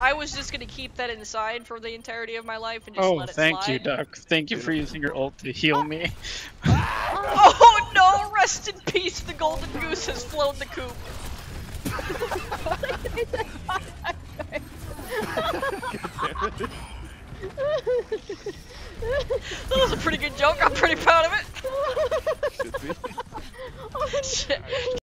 I was just gonna keep that inside for the entirety of my life and just let it thank slide. you, Duck. Thank you for using your ult to heal me. Oh no! Rest in peace, the golden goose has flown the coop. That was a pretty good joke, I'm pretty proud of it.